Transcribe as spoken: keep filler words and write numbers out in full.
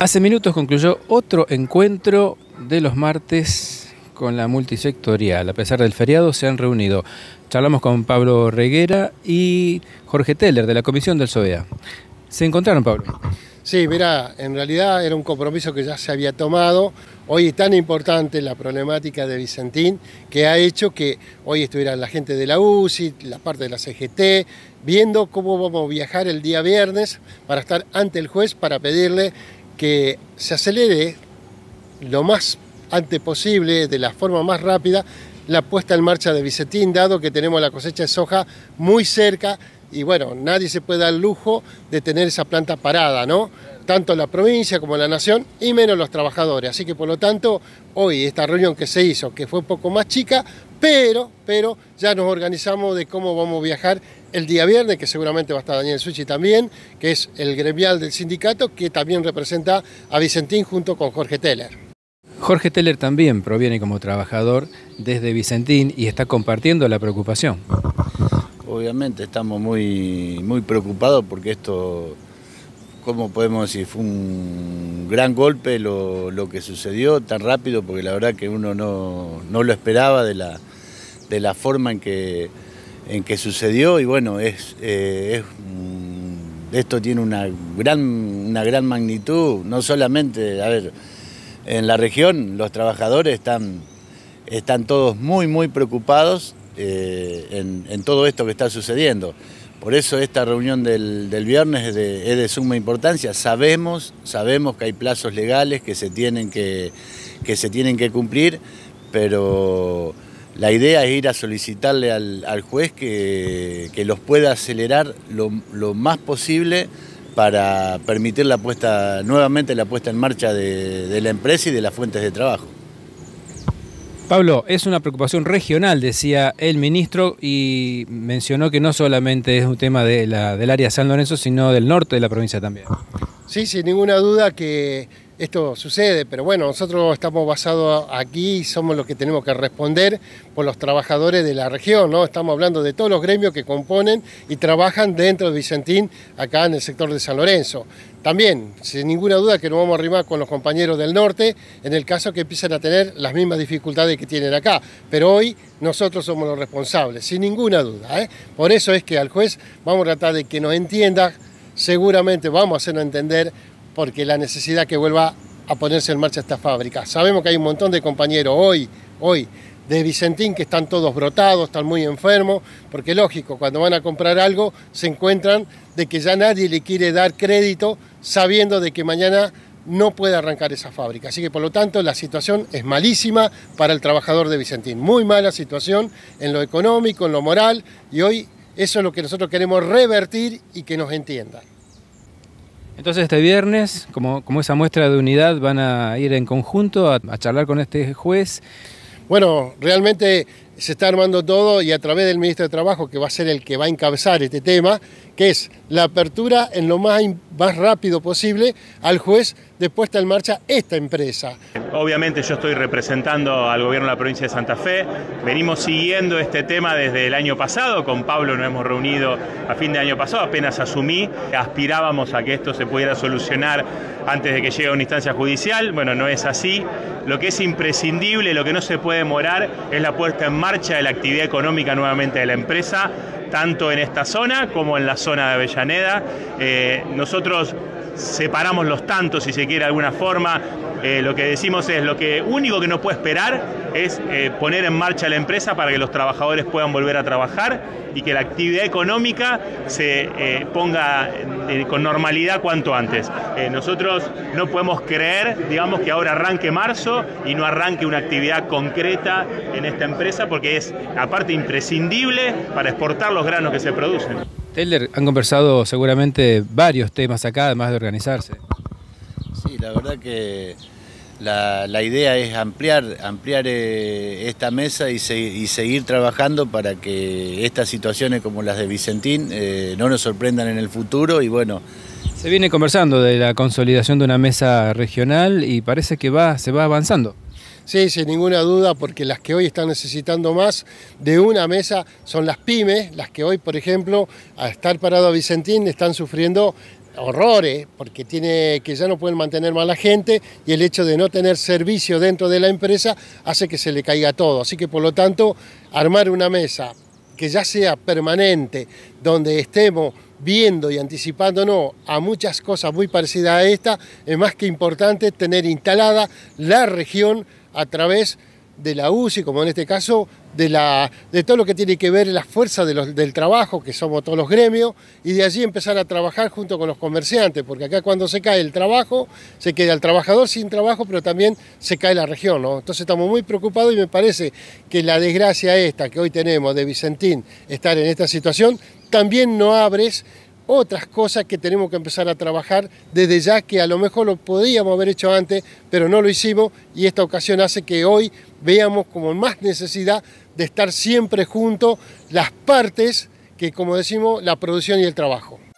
Hace minutos concluyó otro encuentro de los martes con la multisectorial. A pesar del feriado se han reunido. Charlamos con Pablo Reguera y Jorge Teller de la Comisión del SOBEA. ¿Se encontraron, Pablo? Sí, mirá, en realidad era un compromiso que ya se había tomado. Hoy es tan importante la problemática de Vicentín que ha hecho que hoy estuvieran la gente de la U C I, la parte de la C G T, viendo cómo vamos a viajar el día viernes para estar ante el juez para pedirle que se acelere lo más antes posible, de la forma más rápida, la puesta en marcha de Vicentín, dado que tenemos la cosecha de soja muy cerca y bueno, nadie se puede dar el lujo de tener esa planta parada, ¿no? Tanto la provincia como la nación y menos los trabajadores. Así que por lo tanto, hoy esta reunión que se hizo, que fue un poco más chica, pero, pero ya nos organizamos de cómo vamos a viajar el día viernes, que seguramente va a estar Daniel Suchi también, que es el gremial del sindicato, que también representa a Vicentín junto con Jorge Teller. Jorge Teller también proviene como trabajador desde Vicentín y está compartiendo la preocupación. Obviamente estamos muy, muy preocupados porque esto, ¿cómo podemos decir? Fue un gran golpe lo, lo que sucedió tan rápido, porque la verdad que uno no, no lo esperaba de la, de la forma en que, en que sucedió y bueno, es, eh, es, esto tiene una gran, una gran magnitud, no solamente, a ver, en la región los trabajadores están, están todos muy, muy preocupados eh, en, en todo esto que está sucediendo. Por eso esta reunión del, del viernes es de, es de suma importancia. Sabemos, sabemos que hay plazos legales que se tienen que, que, se tienen que cumplir, pero la idea es ir a solicitarle al, al juez que, que los pueda acelerar lo, lo más posible para permitir la puesta, nuevamente la puesta en marcha de, de la empresa y de las fuentes de trabajo. Pablo, es una preocupación regional, decía el ministro, y mencionó que no solamente es un tema de la, del área de San Lorenzo, sino del norte de la provincia también. Sí, sin ninguna duda que esto sucede, pero bueno, nosotros estamos basados aquí y somos los que tenemos que responder por los trabajadores de la región, ¿no? Estamos hablando de todos los gremios que componen y trabajan dentro de Vicentín, acá en el sector de San Lorenzo. También, sin ninguna duda que nos vamos a arrimar con los compañeros del norte, en el caso que empiecen a tener las mismas dificultades que tienen acá. Pero hoy nosotros somos los responsables, sin ninguna duda, ¿eh? Por eso es que al juez vamos a tratar de que nos entienda, seguramente vamos a hacerlo entender, porque la necesidad que vuelva a ponerse en marcha esta fábrica. Sabemos que hay un montón de compañeros hoy, hoy, de Vicentín que están todos brotados, están muy enfermos, porque lógico, cuando van a comprar algo se encuentran de que ya nadie le quiere dar crédito sabiendo de que mañana no puede arrancar esa fábrica. Así que por lo tanto la situación es malísima para el trabajador de Vicentín. Muy mala situación en lo económico, en lo moral, y hoy eso es lo que nosotros queremos revertir y que nos entiendan. Entonces este viernes, como, como esa muestra de unidad, van a ir en conjunto a, a charlar con este juez. Bueno, realmente se está armando todo y a través del ministro de Trabajo, que va a ser el que va a encabezar este tema, que es la apertura en lo más, más rápido posible al juez de puesta en marcha esta empresa. Obviamente yo estoy representando al gobierno de la provincia de Santa Fe, venimos siguiendo este tema desde el año pasado, con Pablo nos hemos reunido a fin de año pasado, apenas asumí, aspirábamos a que esto se pudiera solucionar antes de que llegue a una instancia judicial. Bueno, no es así, lo que es imprescindible, lo que no se puede demorar es la puesta en marcha de la actividad económica nuevamente de la empresa, tanto en esta zona como en la zona de Avellaneda. Eh, nosotros separamos los tantos, si se quiere de alguna forma. Eh, lo que decimos es, lo que único que no puede esperar es eh, poner en marcha la empresa para que los trabajadores puedan volver a trabajar y que la actividad económica se eh, ponga eh, con normalidad cuanto antes. Eh, nosotros no podemos creer, digamos, que ahora arranque marzo y no arranque una actividad concreta en esta empresa, porque es, aparte, imprescindible para exportar los granos que se producen. Teller, han conversado seguramente varios temas acá, además de organizarse. Sí, la verdad que la, la idea es ampliar, ampliar eh, esta mesa y, se, y seguir trabajando para que estas situaciones como las de Vicentín eh, no nos sorprendan en el futuro y bueno. Se viene conversando de la consolidación de una mesa regional y parece que va, se va avanzando. Sí, sin ninguna duda, porque las que hoy están necesitando más de una mesa son las pymes, las que hoy, por ejemplo, al estar parado a Vicentín, están sufriendo horrores, porque tiene que ya no pueden mantener más a la gente y el hecho de no tener servicio dentro de la empresa hace que se le caiga todo. Así que por lo tanto, armar una mesa que ya sea permanente, donde estemos viendo y anticipándonos a muchas cosas muy parecidas a esta, es más que importante tener instalada la región a través de la U C I, como en este caso, de, la, de todo lo que tiene que ver la fuerza de los, del trabajo, que somos todos los gremios, y de allí empezar a trabajar junto con los comerciantes, porque acá cuando se cae el trabajo, se queda el trabajador sin trabajo, pero también se cae la región, ¿no? Entonces estamos muy preocupados y me parece que la desgracia esta que hoy tenemos de Vicentín, estar en esta situación, también no abres otras cosas que tenemos que empezar a trabajar desde ya, que a lo mejor lo podíamos haber hecho antes, pero no lo hicimos, y esta ocasión hace que hoy veamos como más necesidad de estar siempre juntos las partes que, como decimos, la producción y el trabajo.